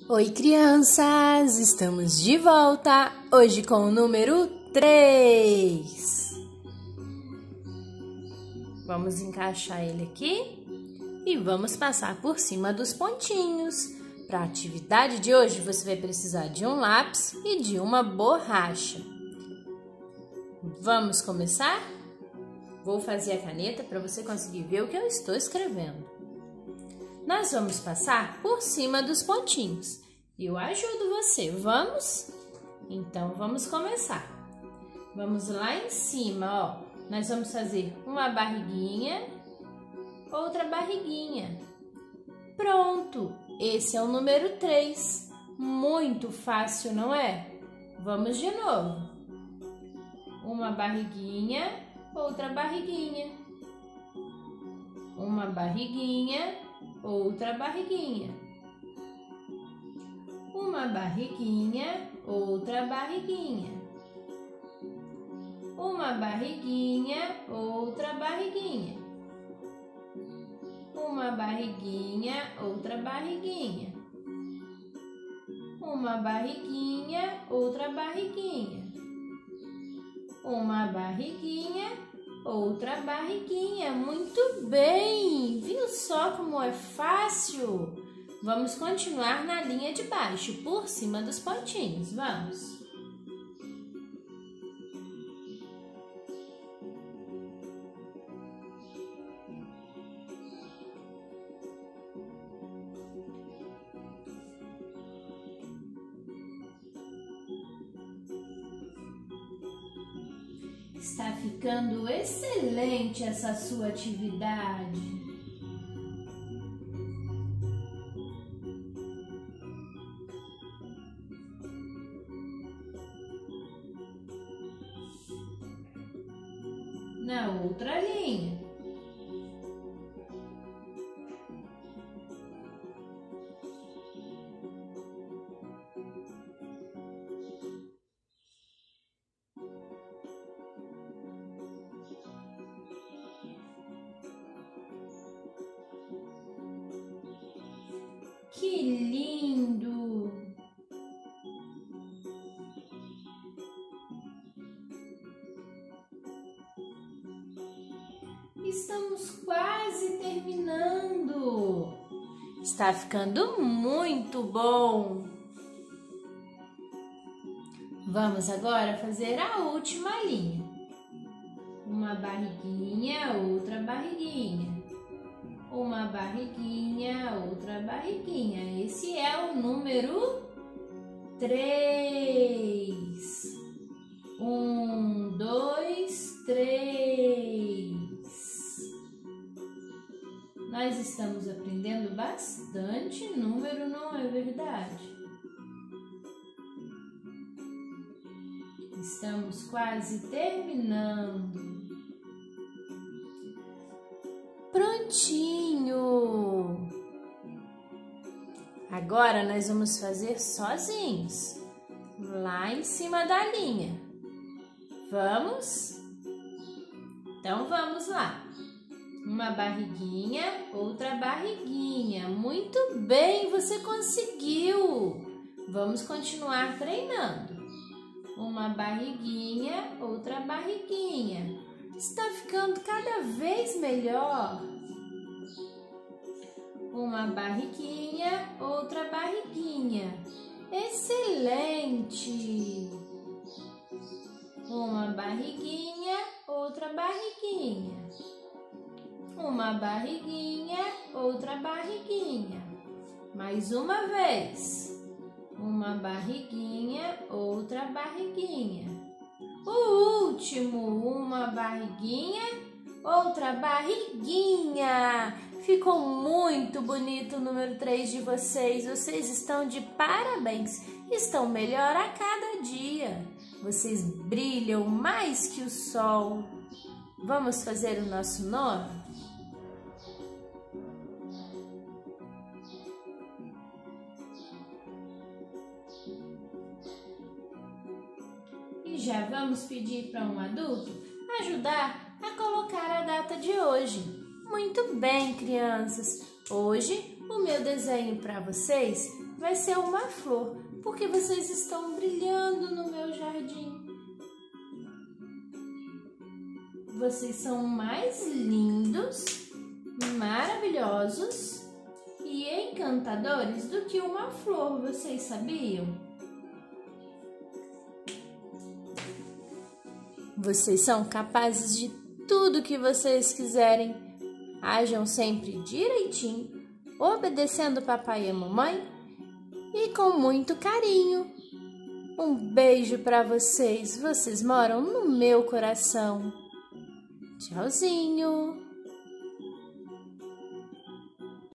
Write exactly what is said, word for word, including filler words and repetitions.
Oi, crianças! Estamos de volta hoje com o número três. Vamos encaixar ele aqui e vamos passar por cima dos pontinhos. Para a atividade de hoje, você vai precisar de um lápis e de uma borracha. Vamos começar? Vou fazer a caneta para você conseguir ver o que eu estou escrevendo. Nós vamos passar por cima dos pontinhos. Eu ajudo você, vamos? Então, vamos começar. Vamos lá em cima, ó. Nós vamos fazer uma barriguinha, outra barriguinha. Pronto! Esse é o número três. Muito fácil, não é? Vamos de novo. Uma barriguinha, outra barriguinha. Uma barriguinha, outra barriguinha. Uma barriguinha, outra barriguinha. Uma barriguinha, outra barriguinha. Uma barriguinha, outra barriguinha. Uma barriguinha, outra barriguinha. Uma barriguinha, outra barriguinha. Muito bem! Viu só como é fácil? Vamos continuar na linha de baixo, por cima dos pontinhos. Vamos! Está ficando excelente essa sua atividade. Na outra linha. Que lindo! Estamos quase terminando. Está ficando muito bom. Vamos agora fazer a última linha. Uma barriguinha, outra barriguinha. Uma barriguinha, outra barriguinha. Esse é o número três. Um, dois, três. Nós estamos aprendendo bastante número, não é verdade? Estamos quase terminando. Prontinho! Agora nós vamos fazer sozinhos, lá em cima da linha. Vamos? Então vamos lá. Uma barriguinha, outra barriguinha. Muito bem, você conseguiu! Vamos continuar treinando. Uma barriguinha, outra barriguinha. Está ficando cada vez melhor. Uma barriguinha, outra barriguinha. Excelente! Uma barriguinha, outra barriguinha. Uma barriguinha, outra barriguinha. Mais uma vez. Uma barriguinha, outra barriguinha. O último, uma barriguinha, outra barriguinha. Ficou muito bonito o número três de vocês. Vocês estão de parabéns. Estão melhor a cada dia. Vocês brilham mais que o sol. Vamos fazer o nosso nome? E já vamos pedir para um adulto ajudar a colocar a data de hoje. Muito bem, crianças! Hoje o meu desenho para vocês vai ser uma flor, porque vocês estão brilhando no meu jardim. Vocês são mais lindos, maravilhosos e encantadores do que uma flor, vocês sabiam? Vocês são capazes de tudo que vocês quiserem. Ajam sempre direitinho, obedecendo papai e a mamãe e com muito carinho. Um beijo para vocês, vocês moram no meu coração. Tchauzinho!